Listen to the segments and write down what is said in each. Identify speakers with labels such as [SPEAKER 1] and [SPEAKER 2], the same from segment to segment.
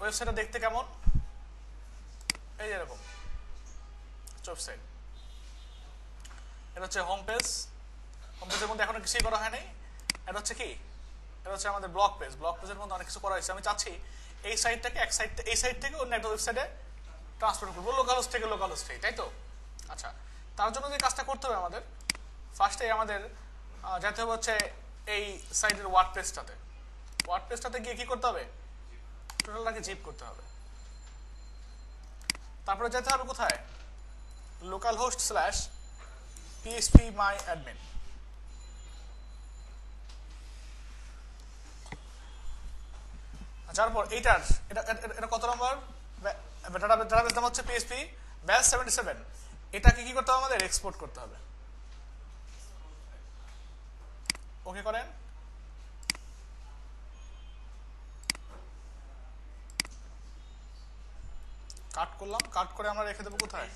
[SPEAKER 1] ওয়েবসাইটটা দেখতে কেমন, এই এরকম ওয়েবসাইট। এটা হচ্ছে হোম পেজ। হোম পেজের মধ্যে এখনো কিছুই করা হয়নি। এটা হচ্ছে কি, এটা হচ্ছে আমাদের ব্লগ পেজ। ব্লগ পেজের মধ্যে অনেক কিছু করা হয়েছে। আমি চাচ্ছি এই সাইটটাকে এই সাইট থেকে অন্য একটা ওয়েবসাইটে ট্রান্সফার করবো, লোকাল হোস্ট থেকে লোকাল হোস্টে, তাই তো? আচ্ছা, তার জন্য যে কাজটা করতে হবে আমাদের, ফার্স্টে আমাদের যেতে হবে হচ্ছে এই সাইটের ওয়ার্ডপ্রেসটাতে। ওয়ার্ডপ্রেসটাতে গিয়ে কি করতে হবে, টোটালটাকে জিপ করতে হবে। তারপরে যেতে হবে কোথায়, local host slash PHP my admin। যার পর এইটার এটা কত নম্বর ডাটাবেস নাম হচ্ছে PHP ব্যাস 77। এটাকে কি করতে হবে আমাদের, এক্সপোর্ট করতে হবে। ওকে করেন। কাট করলাম, কাট করে আমরা রেখে দেবো কোথায়,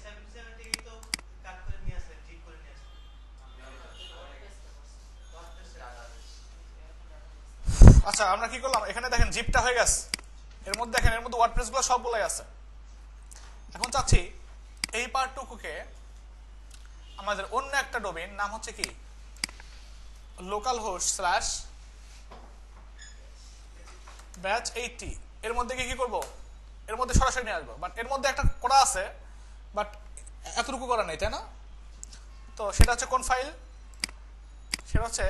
[SPEAKER 1] আচ্ছা আমরা কি করলাম, এখানে দেখেন জিপটা হয়ে গেছে। এর মধ্যে দেখেন, এর মধ্যে ওয়ার্ডপ্রেস গুলো সবগুলাই আছে। এখন চাচ্ছি এই পার্টটুকুকে আমাদের অন্য একটা ডোমেইন নাম হচ্ছে কি, লোকাল হোস্ট স্ল্যাশ ব্যাচ 80। এর মধ্যে কি করব, এর মধ্যে সরাসরি নিয়ে আসবো। বাট এর মধ্যে একটা করা আছে, বাট এতটুকু করা নেই, তাই না? তো সেটা হচ্ছে কোন ফাইল, সেটা হচ্ছে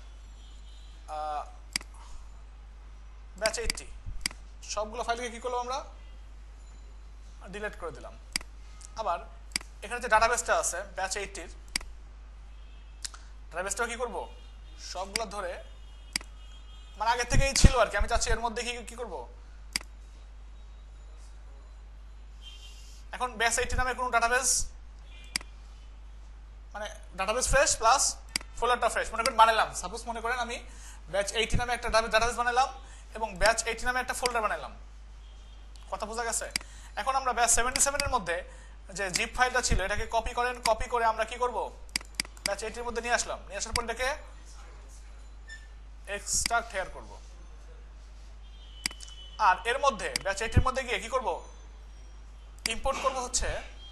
[SPEAKER 1] ব্যাচ 80। সবগুলো ফাইলকে কি করলাম আমরা, ডিলিট করে দিলাম। আবার এখানে যে ডাটাবেসটা আছে ব্যাচ 80-র, ডাটাবেসটাও কি করব, সবগুলো ধরে, মানে আগে থেকেই ছিল আর কি। আমি চাচ্ছি এর মধ্যে কি করব, এখন ব্যাচ 80 নামে কোনো ডাটাবেস, মানে ডাটাবেস ফ্রেশ প্লাস ফোল্ডারটা ফ্রেশ মনে করেন বানালাম। সাপোজ মনে করেন আমি ব্যাচ 80 নামে একটা ডাটাবেস বানালাম এবং ব্যাচ 80 নামে একটা ফোল্ডার বানালাম। কথা বোঝা গেছে? এখন আমরা ব্যাচ 77 এর মধ্যে যে জিপ ফাইলটা ছিল এটাকে কপি করেন, কপি করে আমরা কি করব, ব্যাচ 80 এর মধ্যে নিয়ে আসলাম। নিয়ে আসার পর এটাকে এক্সট্রাক্ট হেয়ার করব। আর এর মধ্যে ব্যাচ 80 এর মধ্যে গিয়ে কি করব, ইম্পোর্ট করব হচ্ছে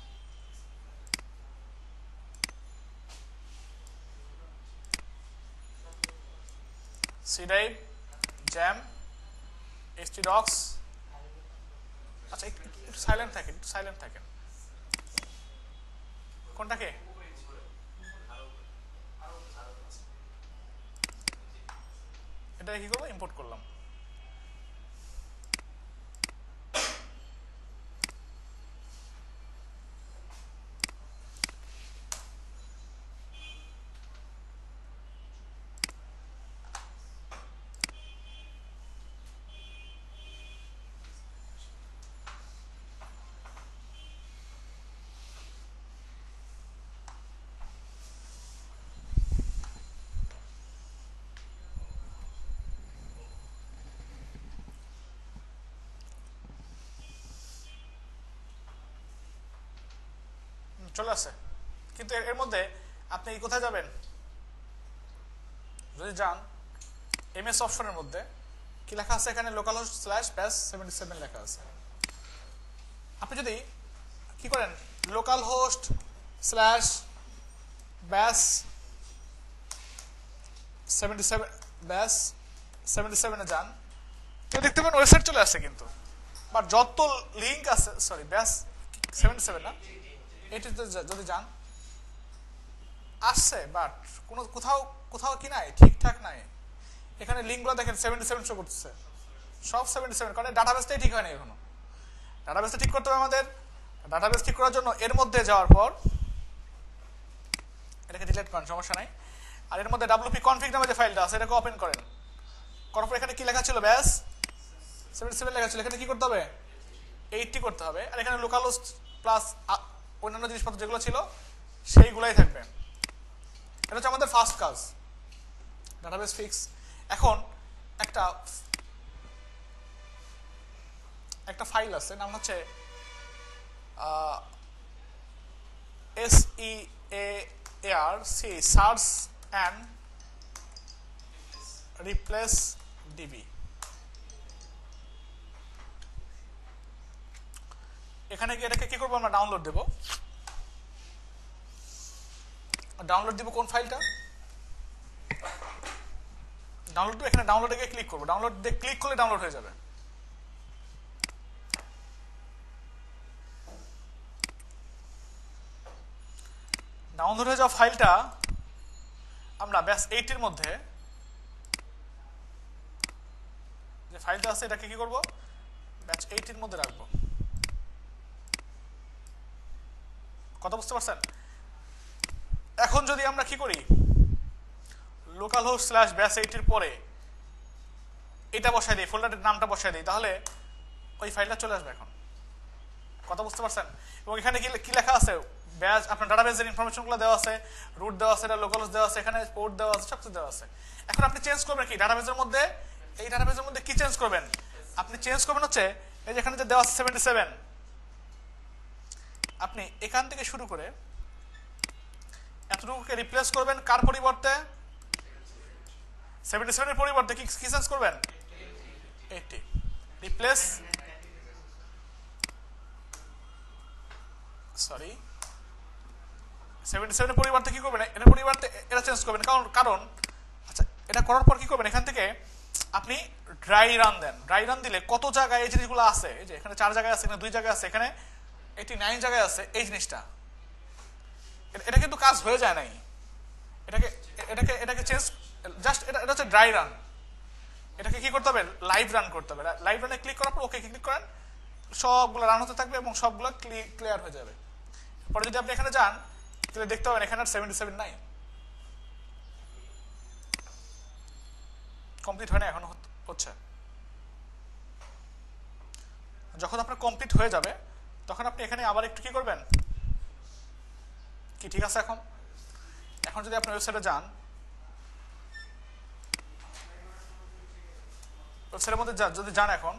[SPEAKER 1] cdive jam htdocs। আচ্ছা একটু সাইলেন্ট থাকেন, একটু সাইলেন্ট থাকেন। কোনটাকে, এটা কি করবো, ইম্পোর্ট করলাম। চলে আসে, কিন্তু এর মধ্যে আপনি কোথায় যাবেন, যদি যান এমএস অপশনের মধ্যে কি লেখা আছে, এখানে লোকাল হোস্ট স্ল্যাশ ব্যাচ 77 লেখা আছে। আপনি যদি কি করেন, লোকাল হোস্ট স্ল্যাশ ব্যাচ 77 এ যান, তো দেখতে পাবেন ওয়েবসাইট চলে আসছে। কিন্তু বাট যত লিঙ্ক আছে, সরি ব্যাচ 77 না, এটিতে যদি যান আসছে, বাট কোনো কোথাও কি নাই, ঠিকঠাক নাই। এখানে লিঙ্কগুলো দেখেন 77 শো করতেছে, সব 77, কারণ ডাটাবেসটাই ঠিক হয়নি এখনো। ডাটাবেসটা ঠিক করতে হবে আমাদের। ডাটাবেস ঠিক করার জন্য এর মধ্যে যাওয়ার পর এটাকে ডিলিট করেন, সমস্যা নাই। আর এর মধ্যে wp config নামে যে ফাইলটা আছে এটাকে ওপেন করেন। করার পর এখানে কি লেখা ছিল, ব্যাচ 77 লেখা ছিল, এখানে কি করতে হবে, 80 করতে হবে। আর এখানে লোকাল হোস্ট প্লাস অন্যান্য জিনিসপত্র যেগুলো ছিল সেইগুলাই থাকবে। এটা হচ্ছে আমাদের ফার্স্ট কাজ, ডাটাবেস ফিক্স। এখন একটা ফাইল আছে, নাম হচ্ছে SEARC search and replace DB. এখানে গিয়ে এটাকে কি করবো আমরা ডাউনলোড দেব। ডাউনলোড দিব কোন ফাইলটা, ডাউনলোড দিব, এখানে ডাউনলোডে গিয়ে ক্লিক করবো, ডাউনলোড দিয়ে ক্লিক করলে ডাউনলোড হয়ে যাবে। ডাউনলোড হয়ে যাওয়া ফাইলটা আমরা ব্যাস 8 এর মধ্যে যে ফাইলটা আছে এটাকে কি করব, ব্যাচ 8 এর মধ্যে রাখবো। কথা বুঝতে পারছেন? এখন যদি আমরা কি করি, লোকাল হোস্ট স্ল্যাশ ব্যাচ 8 এর পরে এটা বসাই দিই, ফোল্ডারের নামটা বসাই দিই, তাহলে ওই ফাইলটা চলে আসবে এখন। কথা বুঝতে পারছেন? এবং এখানে কি লেখা আছে, ব্যাচ আপনার ডাটাবেসের ইনফরমেশনগুলো দেওয়া আছে, রুট দেওয়া আছে, লোকাল হোস্ট দেওয়া আছে, এখানে পোর্ট দেওয়া আছে, সবকিছু দেওয়া আছে। এখন আপনি চেঞ্জ করবেন কি ডাটাবেসের মধ্যে, এই ডাটাবেসের মধ্যে কি চেঞ্জ করবেন, আপনি চেঞ্জ করবেন হচ্ছে এই যে এখানে যে দেওয়া আছে 77, আপনি এখান থেকে শুরু করে এতটুকুকে রিপ্লেস করবেন কার পরিবর্তে, 77 এর পরিবর্তে কি চেঞ্জ করবেন, 80 রিপ্লেস, সরি 77 এর পরিবর্তে কি করবেন, এর পরিবর্তে এটা চেঞ্জ করবেন। কারণ আচ্ছা, এটা করার পর কি করবেন, এখান থেকে আপনি ড্রাই রান দেন। ড্রাই রান দিলে কত জায়গায় এই জিনিসগুলো আছে, এই যে এখানে 4 জায়গায় আছে, এখানে 2 জায়গায় আছে, এখানে 89 জায়গায় আছে, এই জিনিসটা এটা কিন্তু কাজ হয়ে যায় নাই, এটাকে চেঞ্জ, জাস্ট এটা হচ্ছে ড্রাই রান। এটাকে কি করতে হবে, লাইভ রান করতে হবে। লাইভ রানে ক্লিক করার পর ওকে ক্লিক করেন, সবগুলো রান হতে থাকবে এবং সবগুলো ক্লিয়ার হয়ে যাবে। পরে যদি আপনি এখানে যান তাহলে দেখতে পাবেন এখানে আর 77 নাই, কমপ্লিট হয় না, এখন হচ্ছে। যখন আপনার কমপ্লিট হয়ে যাবে তখন আপনি এখানে আবার একটু কি করবেন, কি ঠিক আছে? এখন যদি আপনি ওয়েবসাইটে যান, ওয়েবসাইটের মধ্যে যদি যান, এখন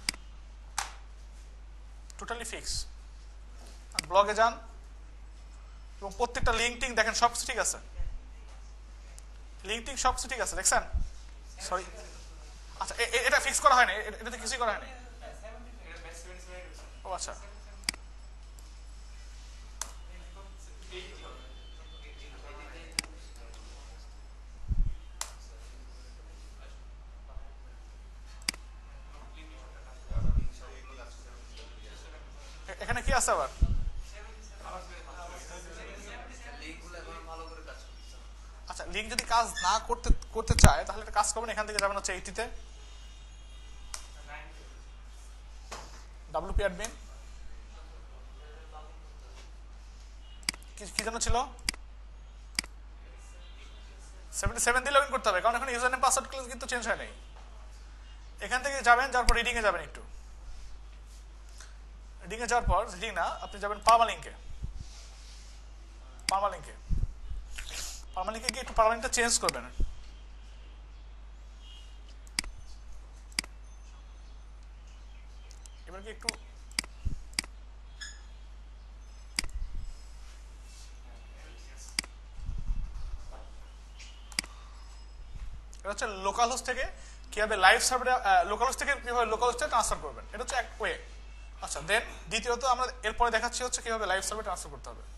[SPEAKER 1] টোটালি ফিক্স, ব্লগে যান এবং প্রত্যেকটা লিঙ্ক টিঙ্ক দেখেন, সব ঠিক আছে, লিঙ্ক টিঙ্ক সব ঠিক আছে, দেখছেন? সরি, আচ্ছা এটা ফিক্স করা হয়নি, এটাতে কিছুই করা হয়নি। ও আচ্ছা, এখানে কি আছে আবার, আচ্ছা লিঙ্ক যদি কাজ না করতে চায় তাহলে এটা কাজ করবেন, এখান থেকে যাবেন হচ্ছে 80 তে, WP admin কি যেন ছিল, 77 দিয়ে লগইন করতে হবে, কারণ এখন ইউজার নেম পাসওয়ার্ড কিন্তু চেঞ্জ হয় নাই। এখান থেকে যাবেন, যাওয়ার পর রিডিং এ যাবেন, একটু রিডিং এ যাওয়ার পর, রিডিং না, আপনি যাবেন পার্মালিঙ্কে গিয়ে একটু পার্মালিঙ্কটা চেঞ্জ করবেন। এবার কি একটু এটা হচ্ছে লোকাল হোস্ট থেকে কিভাবে লাইভ সার্ভারে, লোকাল হোস্ট থেকে কিভাবে লোকাল হোস্টে ট্রান্সফার করবেন, এটা হচ্ছে এক ওয়ে। আচ্ছা, দেন দ্বিতীয়ত আমরা এরপরে দেখাচ্ছি হচ্ছে কিভাবে লাইভ সার্ভারে ট্রান্সফার করতে হবে।